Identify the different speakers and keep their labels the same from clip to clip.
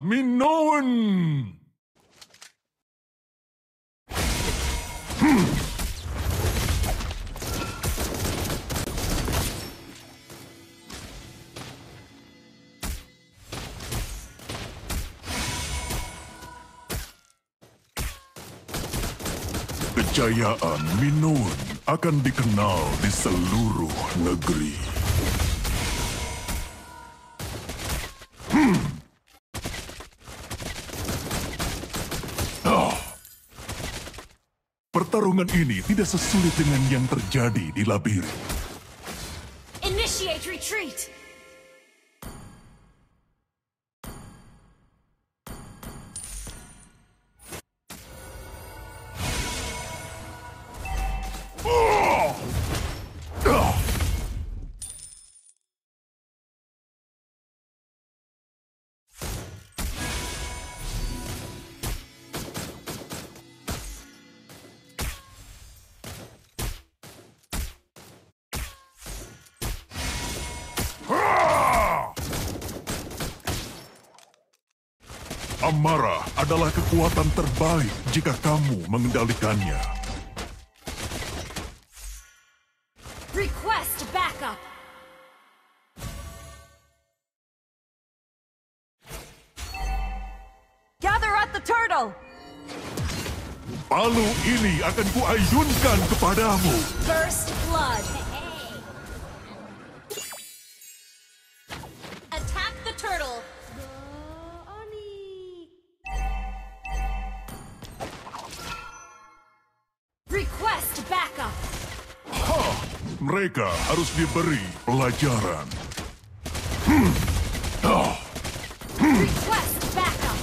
Speaker 1: Minoan! Kejayaan Minoan akan dikenal di seluruh negeri. Pertarungan ini tidak sesulit dengan yang terjadi di labirin.
Speaker 2: Initiate retreat!
Speaker 1: Amarah adalah kekuatan terbaik jika kamu mengendalikannya.
Speaker 2: Request backup! Gather at the turtle!
Speaker 1: Palu ini akan kuayunkan kepadamu.
Speaker 2: First blood! Attack the turtle! Request backup!
Speaker 1: Mereka harus diberi pelajaran.
Speaker 2: Request backup!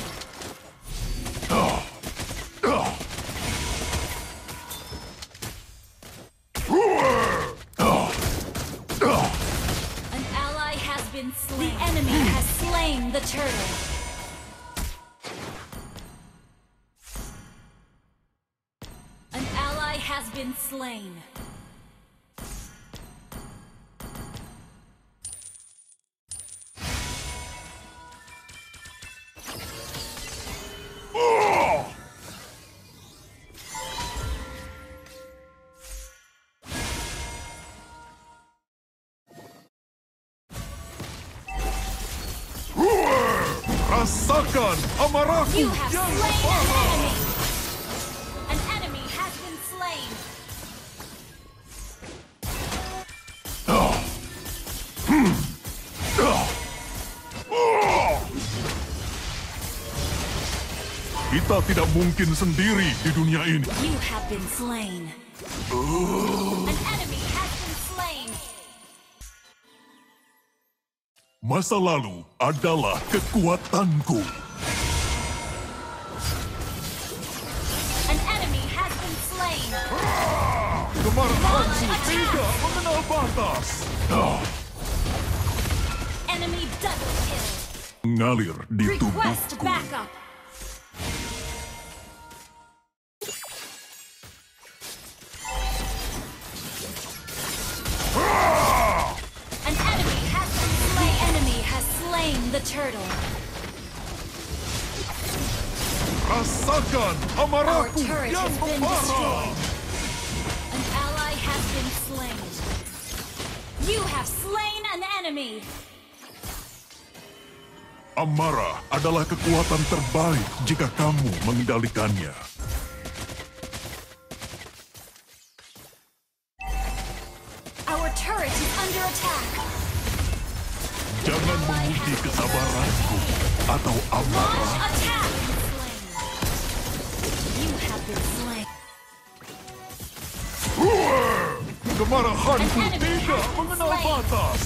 Speaker 2: An ally has been slain. The enemy has slain the turtle. An ally has been slain.
Speaker 1: Rasakan amarahku
Speaker 2: You have
Speaker 1: yang
Speaker 2: slain an
Speaker 1: parah.
Speaker 2: enemy. An enemy has been slain.
Speaker 1: Kita tidak mungkin sendiri di dunia ini.
Speaker 2: You have been slain. An enemy has been slain.
Speaker 1: Masa lalu adalah kekuatanku.
Speaker 2: An enemy has been slain.
Speaker 1: Kemarahanku tidak mengenal batas.
Speaker 2: Enemy double kill.
Speaker 1: Mengalir di
Speaker 2: Request
Speaker 1: tubuhku.
Speaker 2: backup. An enemy has been slain. The enemy has slain the turtle.
Speaker 1: Rasakan
Speaker 2: Our
Speaker 1: amarahku
Speaker 2: turret
Speaker 1: yang
Speaker 2: has been
Speaker 1: parah.
Speaker 2: destroyed. An ally has been slain. You have slain an enemy.
Speaker 1: Amarah adalah kekuatan terbaik jika kamu mengendalikannya.
Speaker 2: Our turret is under attack.
Speaker 1: Jangan menguji kesabaranku atau
Speaker 2: Launch
Speaker 1: amarah.
Speaker 2: attack. You have been slain.
Speaker 1: Kemarahanku
Speaker 2: An enemy
Speaker 1: tidak
Speaker 2: has been
Speaker 1: mengenal
Speaker 2: slain.
Speaker 1: batas.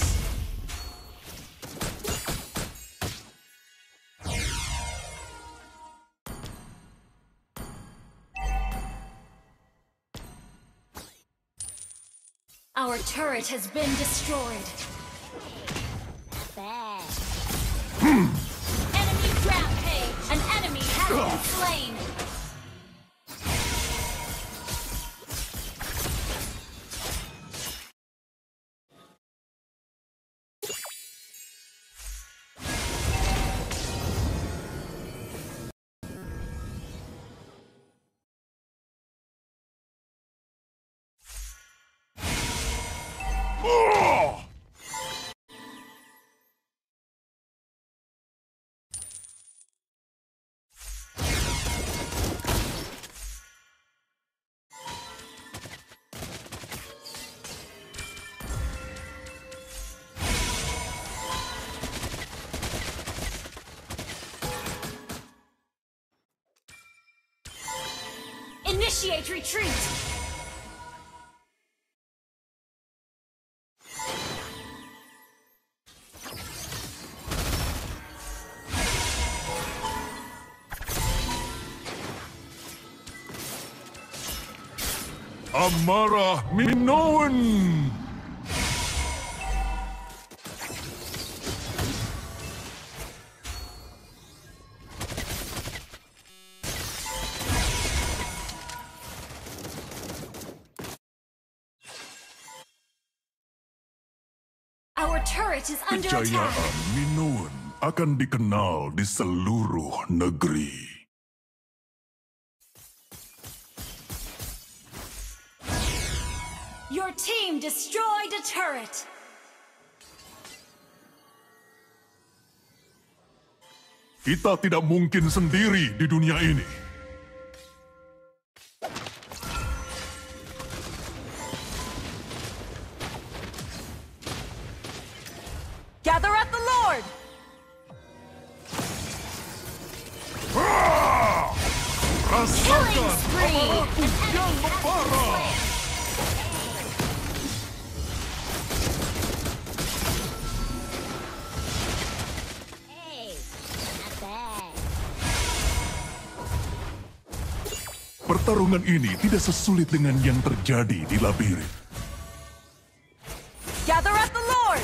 Speaker 2: Our turret has been destroyed. Enemy rampage. An enemy has been slain. Initiate retreat!
Speaker 1: Amarah Minoan!
Speaker 2: Our turret is under attack.
Speaker 1: Kejayaan Minoan akan dikenal di seluruh negeri.
Speaker 2: Your team destroyed a turret.
Speaker 1: Kita tidak mungkin sendiri di dunia ini.
Speaker 2: Gather at the Lord!
Speaker 1: Rasakan amarahku yang membara! Pertarungan ini tidak sesulit dengan yang terjadi di labirin.
Speaker 2: Gather at the Lord!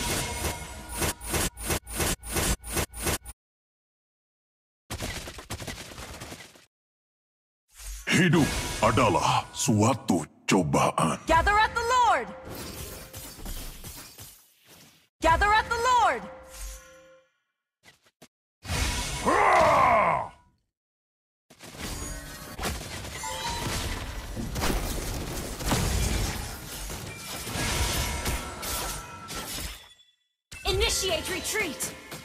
Speaker 1: Hidup adalah suatu cobaan.
Speaker 2: Gather at the Lord! Gather at the Lord! Initiate retreat!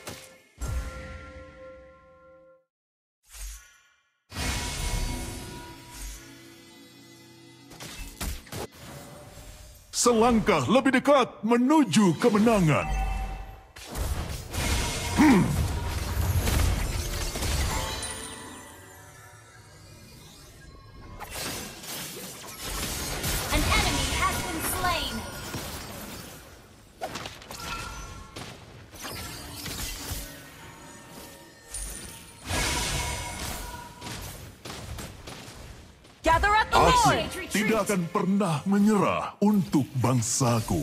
Speaker 1: Selangkah lebih dekat menuju kemenangan.
Speaker 2: An enemy has been slain. Gather at the
Speaker 1: Aku
Speaker 2: Lord!
Speaker 1: tidak akan pernah menyerah untuk bangsaku.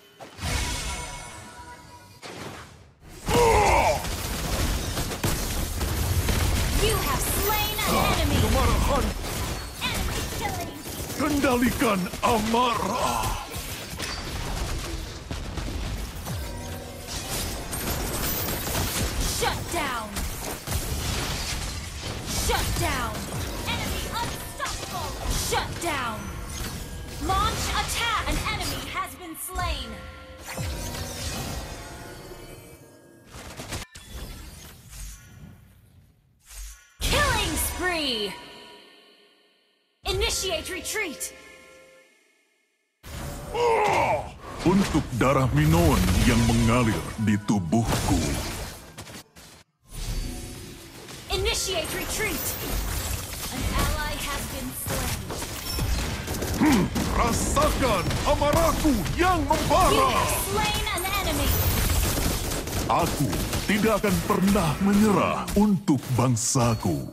Speaker 2: You have slain an enemy.
Speaker 1: Kemarahan,
Speaker 2: Enemy killing.
Speaker 1: kendalikan amarah.
Speaker 2: Shut down. Shut down. Enemy unstoppable. Shut down. Launch attack. An enemy has been slain. Killing spree. Initiate retreat.
Speaker 1: Untuk darah Minoan yang mengalir di tubuhku.
Speaker 2: Initiate retreat. An ally has been slain.
Speaker 1: Rasakan amarahku yang
Speaker 2: You
Speaker 1: membara.
Speaker 2: have slain an enemy.
Speaker 1: Aku tidak akan pernah menyerah untuk bangsaku.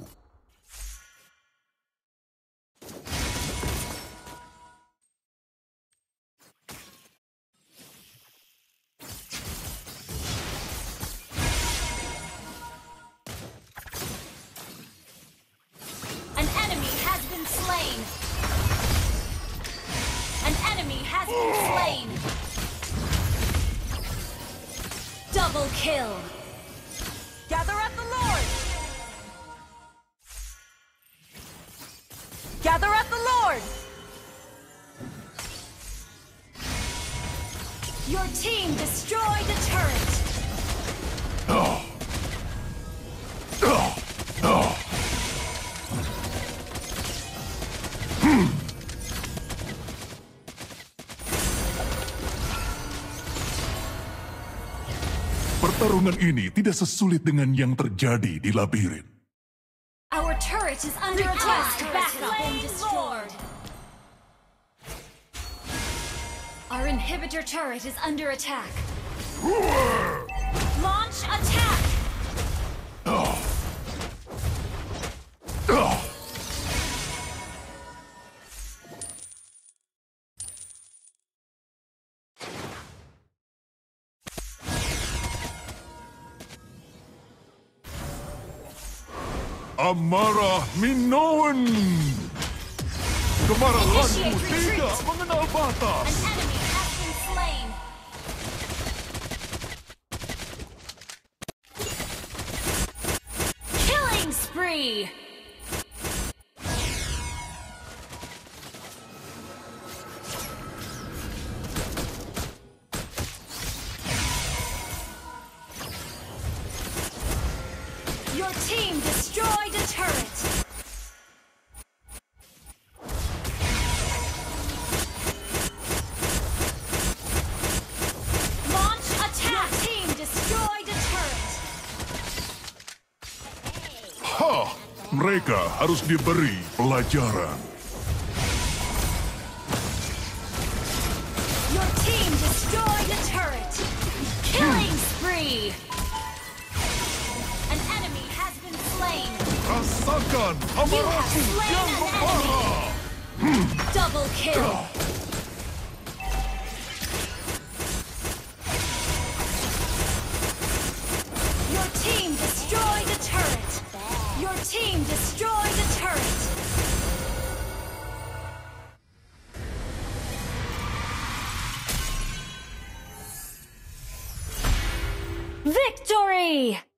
Speaker 2: An enemy has been slain. An enemy has been slain. Double kill. Gather at the Lord. Gather at the Lord. Your team destroyed a turret.
Speaker 1: Pertarungan ini tidak sesulit dengan yang terjadi di labirin.
Speaker 2: Our turret is under attack. Backup been destroyed. Our inhibitor turret is under attack. Launch attack!
Speaker 1: Amarah Minoan! Kemarahanku
Speaker 2: Initiate retreat.
Speaker 1: tidak mengenal batas!
Speaker 2: An enemy has been slain. Killing spree! Your team destroyed a turret! Launch attack! Your team destroyed a turret!
Speaker 1: Ha! Mereka harus diberi pelajaran.
Speaker 2: Your team destroyed a turret! Killing spree! An enemy has been slain!
Speaker 1: Rasakan
Speaker 2: You have
Speaker 1: amarahku
Speaker 2: slain
Speaker 1: yang
Speaker 2: an
Speaker 1: membara!
Speaker 2: enemy! Double kill! Your team destroyed a turret! Your team destroyed a turret! Victory!